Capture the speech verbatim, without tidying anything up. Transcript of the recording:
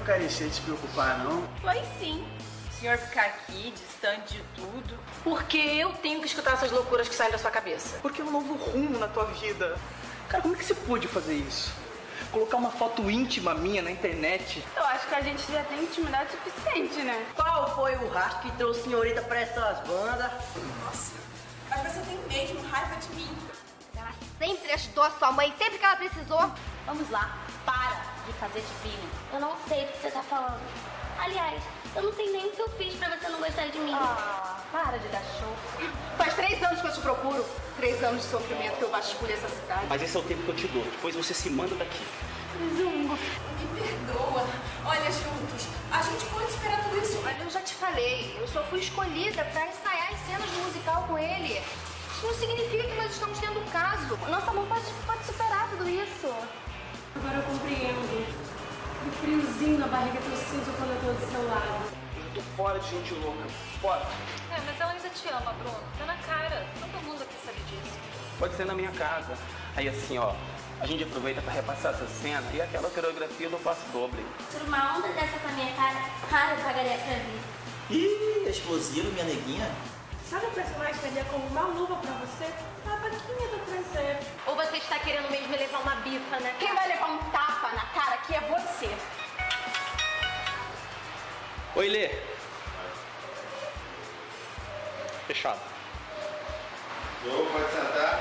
carecia de se preocupar, não? Foi sim. O senhor ficar aqui, distante de tudo. Porque eu tenho que escutar essas loucuras que saem da sua cabeça. Porque é um novo rumo na tua vida. Cara, como é que você pôde fazer isso? Colocar uma foto íntima minha na internet? Eu acho que a gente já tem intimidade suficiente, né? Qual foi o rastro que trouxe a senhorita pra essas bandas? Nossa, mas você tem mesmo raiva de mim. Ela sempre ajudou a sua mãe, sempre que ela precisou. Vamos lá, para de fazer de filho. Eu não sei do que você tá falando. Aliás, eu não sei nem o que eu fiz pra você não gostar de mim. Ah, para de dar show. Faz três anos que eu te procuro. Três anos de sofrimento que eu vasculho essa cidade. Mas esse é o tempo que eu te dou. Depois você se manda daqui. Zungo. Me perdoa. Olha, juntos, a gente pode esperar tudo isso. Olha, eu já te falei, eu só fui escolhida pra ensaiar as cenas de musical com ele. Isso não significa que nós estamos tendo um caso. Nosso amor pode, pode superar tudo isso. Agora eu compreendo. O friozinho na barriga que eu sinto quando eu tô do seu lado. Eu tô fora de gente louca. Fora. É, mas ela ainda te ama, Bruno. Tá na cara. Todo mundo aqui sabe disso. Pode ser na minha casa. Aí assim, ó, a gente aproveita pra repassar essa cena e aquela coreografia do passo doble. Tira uma onda dessa com a minha cara, ah, eu pagaria pra vir. Ih, explosivo, minha neguinha. Sabe o personagem que seria como uma luva pra você? A vaquinha do prazer. Ou você está querendo mesmo me levar uma bifa, né? Quem vai levar um tapa na cara aqui é você. Oi, Lê. Fechado. Ô, pode sentar.